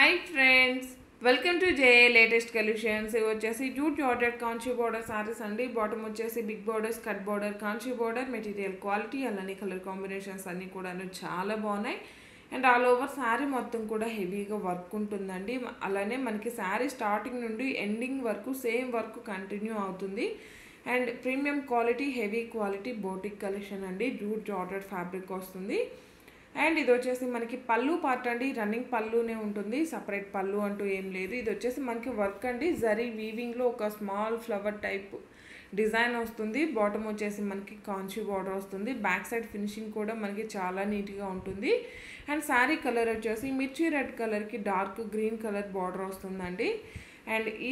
Hi friends, welcome to JA latest collections. ఇవి వచ్చేసి jute georgette Kanchi border sarees అండి. Bottom వచ్చేసి big borders, cut border, Kanchi border, material quality అలానే colour combinations అన్నీ కూడా చాలా బాగున్నాయి. అండ్ ఆల్ ఓవర్ శారీ మొత్తం కూడా హెవీగా వర్క్ ఉంటుందండి. అలానే మనకి శారీ స్టార్టింగ్ నుండి ఎండింగ్ వరకు సేమ్ వర్క్ కంటిన్యూ అవుతుంది. And premium quality, heavy quality boutique collection అండి. జూట్ జార్జెట్ ఫ్యాబ్రిక్ వస్తుంది. అండ్ ఇది వచ్చేసి మనకి పళ్ళు పార్ట్ అండి. రన్నింగ్ పళ్ళునే ఉంటుంది, సపరేట్ పళ్ళు అంటూ ఏం లేదు. ఇది వచ్చేసి మనకి వర్క్ అండి. జరీ వీవింగ్లో ఒక స్మాల్ ఫ్లవర్ టైప్ డిజైన్ వస్తుంది. బాటమ్ వచ్చేసి మనకి కాంచీ బార్డర్ వస్తుంది. బ్యాక్ సైడ్ ఫినిషింగ్ కూడా మనకి చాలా నీట్గా ఉంటుంది. అండ్ శారీ కలర్ వచ్చేసి మిర్చి రెడ్ కలర్కి డార్క్ గ్రీన్ కలర్ బార్డర్ వస్తుందండి. అండ్ ఈ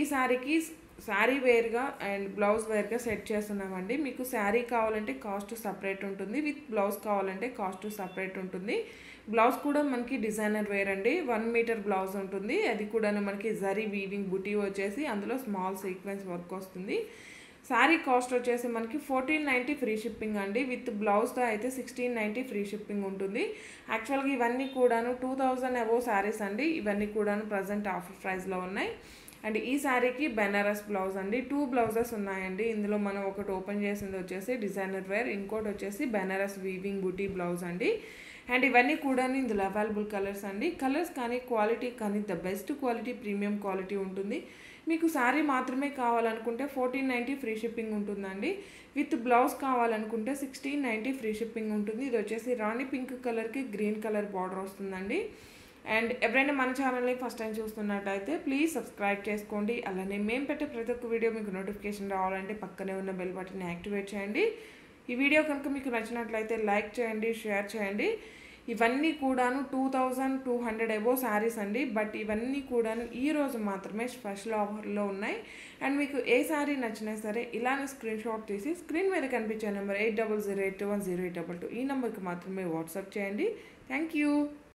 శారీ వేర్గా అండ్ బ్లౌజ్ వేర్గా సెట్ చేస్తున్నామండి. మీకు శారీ కావాలంటే కాస్ట్ సపరేట్ ఉంటుంది, విత్ బ్లౌజ్ కావాలంటే కాస్ట్ సపరేట్ ఉంటుంది. బ్లౌజ్ కూడా మనకి డిజైనర్ వేర్ అండి. 1 మీటర్ బ్లౌజ్ ఉంటుంది. అది కూడా మనకి జరీ వీవింగ్ బుటీ వచ్చేసి అందులో స్మాల్ సీక్వెన్స్ వర్క్ వస్తుంది. శారీ కాస్ట్ వచ్చేసి మనకి 1490 ఫ్రీ షిప్పింగ్ అండి. విత్ బ్లౌజ్తో అయితే 1690 ఫ్రీ షిప్పింగ్ ఉంటుంది. యాక్చువల్గా ఇవన్నీ కూడాను 2000 అబోవ్ శారీస్ అండి. ఇవన్నీ కూడాను ప్రజెంట్ ఆఫర్ ప్రైస్లో ఉన్నాయి. అండ్ ఈ శారీకి బెనారస్ బ్లౌజ్ అండి. 2 బ్లౌజెస్ ఉన్నాయండి. ఇందులో మనం ఒకటి ఓపెన్ చేసింది వచ్చేసి డిజైనర్ వేర్, ఇంకోటి వచ్చేసి బెనారస్ వీవింగ్ బుటీ బ్లౌజ్ అండి. అండ్ ఇవన్నీ కూడా ఇందులో అవైలబుల్ కలర్స్ అండి. కలర్స్ కానీ క్వాలిటీ కానీ the best quality, premium quality ఉంటుంది. మీకు శారీ మాత్రమే కావాలనుకుంటే 1490 ఫ్రీ షిప్పింగ్ ఉంటుందండి. విత్ బ్లౌజ్ కావాలనుకుంటే 1690 ఫ్రీ షిప్పింగ్ ఉంటుంది. ఇది వచ్చేసి రాణి పింక్ కలర్కి గ్రీన్ కలర్ బార్డర్ వస్తుందండి. అండ్ ఎవరైనా మన ఛానల్ని ఫస్ట్ టైం చూస్తున్నట్టయితే ప్లీజ్ సబ్స్క్రైబ్ చేసుకోండి. అలానే మేము పెట్టే ప్రతి ఒక్క వీడియో మీకు నోటిఫికేషన్ రావాలంటే పక్కనే ఉన్న బెల్ బటన్ని యాక్టివేట్ చేయండి. ఈ వీడియో కనుక మీకు నచ్చినట్లయితే లైక్ చేయండి, షేర్ చేయండి. ఇవన్నీ కూడాను 2200 అబోవ్ శారీస్ అండి. బట్ ఇవన్నీ కూడాను ఈరోజు మాత్రమే స్పెషల్ ఆఫర్లో ఉన్నాయి. అండ్ మీకు ఏ శారీ నచ్చినా సరే ఇలానే స్క్రీన్ షాట్ తీసి స్క్రీన్ మీద కనిపించే నెంబర్ 8008210822 ఈ నెంబర్కి మాత్రమే వాట్సాప్ చేయండి. Thank you.